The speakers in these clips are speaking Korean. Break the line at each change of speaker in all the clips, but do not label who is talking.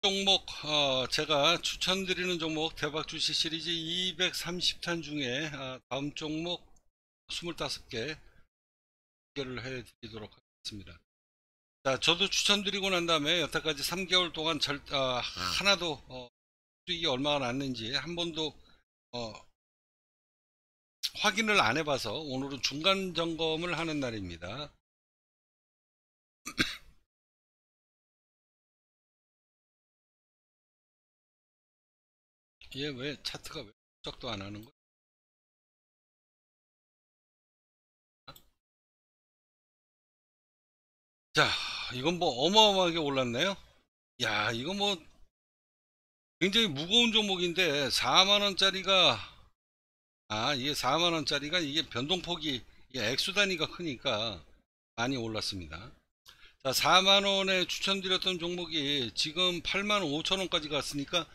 종목 제가 추천드리는 종목 대박 주식 시리즈 230탄 중에 다음 종목 25개 소개를 해드리도록 하겠습니다. 자, 저도 추천드리고 난 다음에 여태까지 3개월 동안 하나도 수익이 얼마가 났는지 한 번도 확인을 안 해봐서 오늘은 중간 점검을 하는 날입니다. 얘 왜 차트가 왜 시작도 안 하는 거야? 자, 이건 뭐 어마어마하게 올랐네요. 야, 이거 뭐 굉장히 무거운 종목인데 4만원짜리가 이게 4만원짜리가 이게 변동폭이 이게 액수 단위가 크니까 많이 올랐습니다. 자, 4만원에 추천드렸던 종목이 지금 8만 5천원까지 갔으니까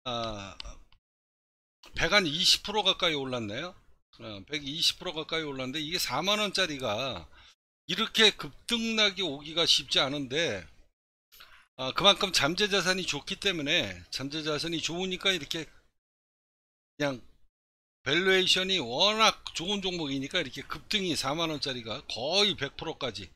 100한 20% 가까이 올랐네요. 120% 가까이 올랐는데 이게 4만원짜리가 이렇게 급등락이 오기가 쉽지 않은데 그만큼 잠재자산이 좋기 때문에 잠재자산이 좋으니까 이렇게 그냥 밸류에이션이 워낙 좋은 종목이니까 이렇게 급등이 4만원짜리가 거의 100%까지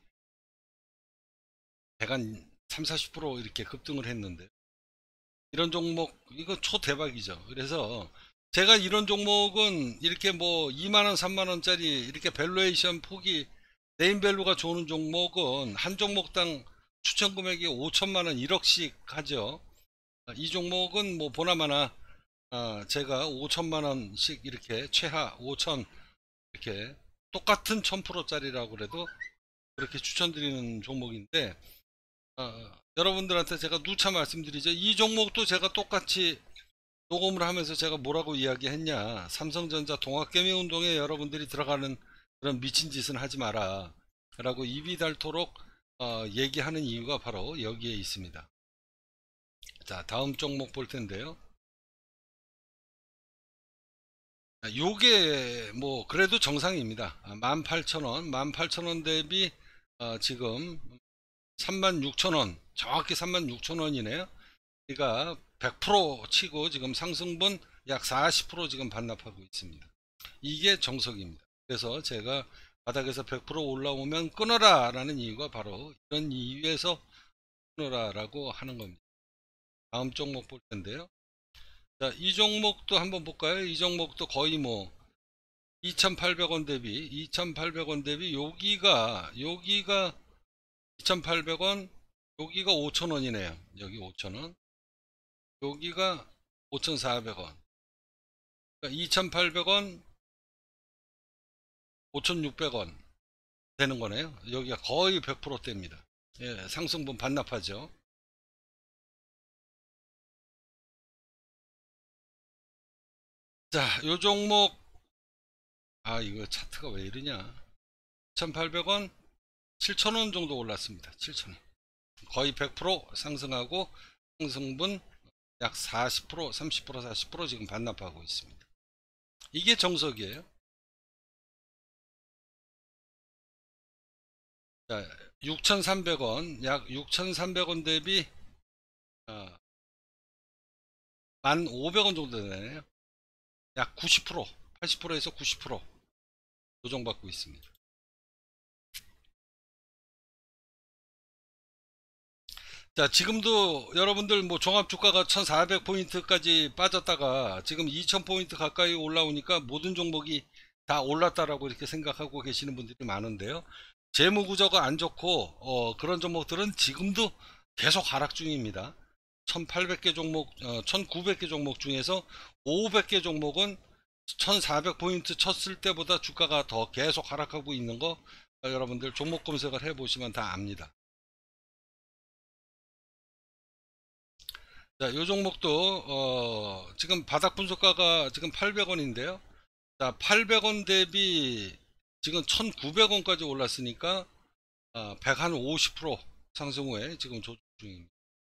100한 3, 40% 이렇게 급등을 했는데 이런 종목 이거 초대박이죠. 그래서 제가 이런 종목은 이렇게 뭐 2만원 3만원짜리 이렇게 밸류에이션 폭이 네임밸류가 좋은 종목은 한 종목당 추천 금액이 5천만원 1억씩 하죠. 이 종목은 뭐 보나마나 제가 5천만원씩 이렇게 최하 5천 이렇게 똑같은 1000%짜리라고 그래도 그렇게 추천드리는 종목인데 여러분들한테 제가 누차 말씀드리죠. 이 종목도 제가 똑같이 녹음을 하면서 제가 뭐라고 이야기했냐, 삼성전자 동학개미운동에 여러분들이 들어가는 그런 미친 짓은 하지 마라 라고 입이 닳도록 얘기하는 이유가 바로 여기에 있습니다. 자, 다음 종목 볼 텐데요. 요게 뭐 그래도 정상입니다. 18,000원 18,000원 대비 지금 36,000원 정확히 36,000원이네요. 그러니까 100% 치고 지금 상승분 약 40% 지금 반납하고 있습니다. 이게 정석입니다. 그래서 제가 바닥에서 100% 올라오면 끊어라 라는 이유가 바로 이런 이유에서 끊어라 라고 하는 겁니다. 다음 종목 볼 텐데요. 자, 이 종목도 한번 볼까요? 이 종목도 거의 뭐 2,800원 대비 여기가 2,800원 여기가 5,000원이네요. 여기 5,000원 여기가 5,400원 그러니까 2,800원 5,600원 되는 거네요. 여기가 거의 100%대입니다. 예, 상승분 반납하죠. 자, 요 종목 이거 차트가 왜 이러냐. 1,800원 7,000원 정도 올랐습니다. 7,000원 거의 100% 상승하고 상승분 약 40% 30% 40% 지금 반납하고 있습니다. 이게 정석이에요. 자, 6,300원 약 6,300원 대비 1,500원 정도 되네요. 약 90% 80%에서 90% 조정받고 있습니다. 자, 지금도 여러분들 뭐 종합주가가 1400포인트까지 빠졌다가 지금 2000포인트 가까이 올라오니까 모든 종목이 다 올랐다라고 이렇게 생각하고 계시는 분들이 많은데요. 재무구조가 안 좋고 그런 종목들은 지금도 계속 하락 중입니다. 1800개 종목 1900개 종목 중에서 500개 종목은 1400포인트 쳤을 때보다 주가가 더 계속 하락하고 있는 거 여러분들 종목 검색을 해 보시면 다 압니다. 자, 요 종목도 지금 바닥 분석가가 지금 800원인데요. 자, 800원 대비 지금 1900원까지 올랐으니까 150% 상승 후에 지금 조정 중입니다.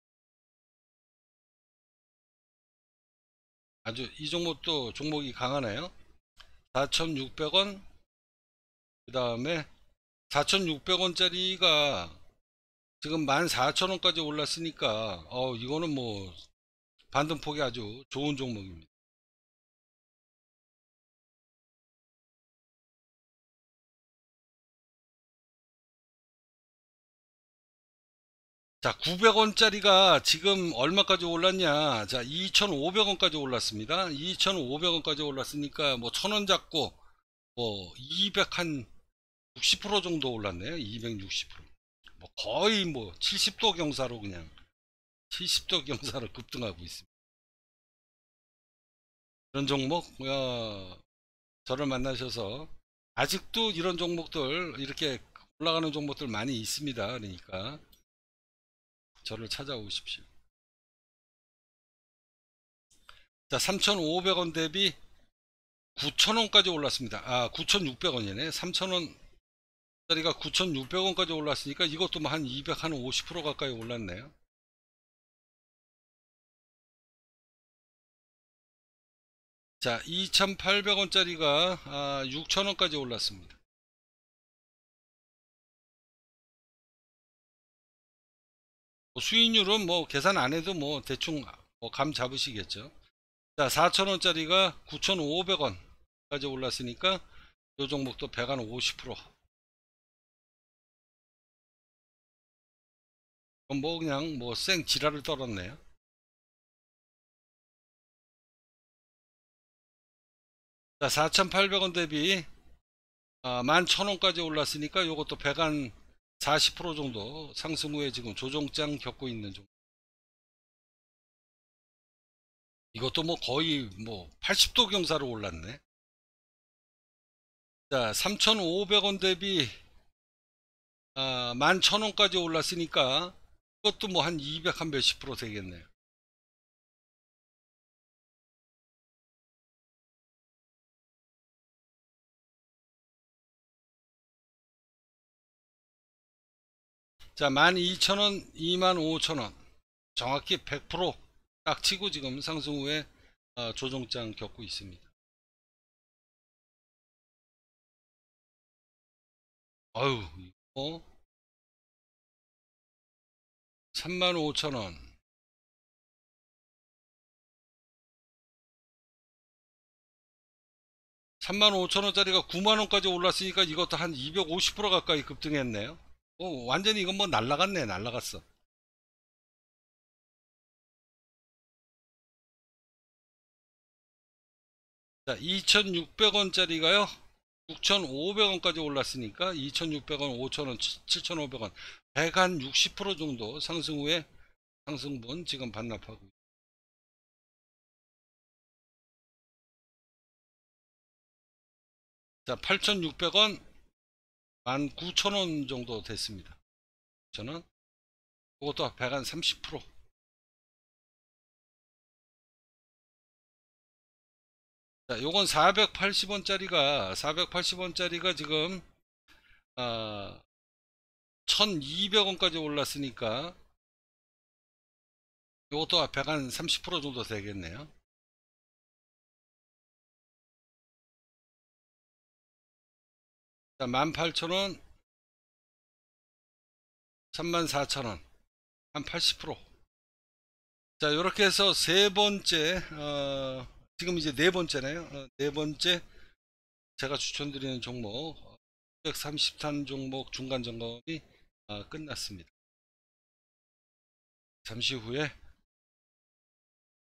아주 이 종목도 종목이 강하네요. 4600원 그 다음에 4600원짜리가 지금 14,000원까지 올랐으니까 이거는 뭐 반등폭이 아주 좋은 종목입니다. 자, 900원짜리가 지금 얼마까지 올랐냐? 자, 2,500원까지 올랐습니다. 2,500원까지 올랐으니까 뭐 1,000원 잡고 뭐 200한 60% 정도 올랐네요. 260%. 뭐 거의 뭐 70도 경사로 그냥 70도 경사로 급등하고 있습니다. 이런 종목 저를 만나셔서 아직도 이런 종목들 이렇게 올라가는 종목들 많이 있습니다. 그러니까 저를 찾아오십시오. 자, 3,500원 대비 9,000원까지 올랐습니다. 9,600원이네. 3,000원짜리가 9,600원까지 올랐으니까 이것도 뭐 한 200, 한 50% 가까이 올랐네요. 자, 2,800원짜리가 6,000원까지 올랐습니다. 수익률은 뭐 계산 안 해도 뭐 대충 감 잡으시겠죠. 자, 4,000원짜리가 9,500원까지 올랐으니까 요 종목도 100한 50%. 그럼 뭐 그냥 뭐 생 지랄을 떨었네요. 자, 4,800원 대비 11,000원까지 올랐으니까 요것도 100한 40% 정도 상승 후에 지금 조정장 겪고 있는 종. 이것도 뭐 거의 뭐 80도 경사로 올랐네. 자, 3,500원 대비 11,000원까지 올랐으니까 이것도 뭐 한 200 한 몇십 프로 되겠네요. 자, 12,000원, 25,000원 정확히 100%딱 치고 지금 상승 후에 조정장 겪고 있습니다. 아유, 이거 35,000원, 35,000원짜리가 9만원까지 올랐으니까 이것도 한 250% 가까이 급등했네요. 완전히 이건 뭐 날라갔네. 날라갔어. 자, 2,600원짜리가요 6,500원까지 올랐으니까 2,600원, 5,000원, 7,500원 100한 60% 정도 상승 후에 상승분 지금 반납하고. 자, 8,600원 19,000원 정도 됐습니다. 저는 그것도 100한 30%. 자, 요건 480원짜리가 지금 1,200원까지 올랐으니까 요것도 100한 30% 정도 되겠네요. 자, 18,000원, 34,000원 한 80%. 자, 이렇게 해서 세 번째 지금 이제 네 번째네요. 네 번째 제가 추천드리는 종목 130탄 종목 중간 점검이 끝났습니다. 잠시 후에